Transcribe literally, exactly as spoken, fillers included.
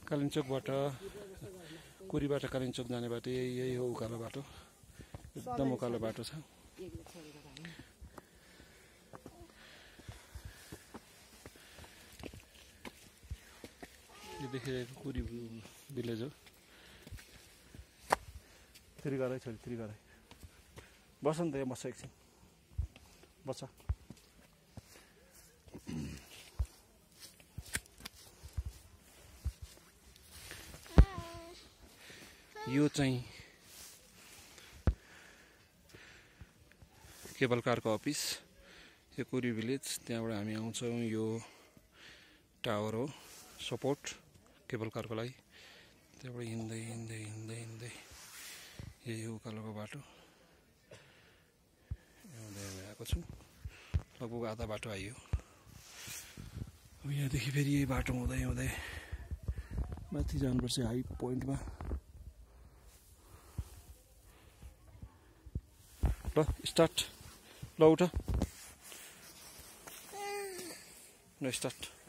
कालिन्चोकबाट कुरीबाट कालिन्चोक जाने बाटो यही यही हो उकालो बाटो एकदम उकालो बाटो छ यो देखिरहेको कुरी भिलेज हो फेरि गराइ छोरी फेरि गराइ बस नि त यहाँ बस्छ एकछिन बस्छ यो चाहिँ केबल कारको अफिस यो कुरी भिलेज त्यहाँबाट हामी आउँछौँ यो टावर हो सपोर्ट केबल कारको लागि त्यहाँबाट हिँड्दै हिँड्दै हिँड्दै हिँड्दै यही उकालोको बाटो हिँड्दै आएको छु लगभग आधा बाटो आइयो अब यहाँदेखि फेरि यही बाटो हुँदै हुँदै माथि जानुपर्छ हाई पोइन्टमा ल स्टार्ट ल उठ ल स्टार्ट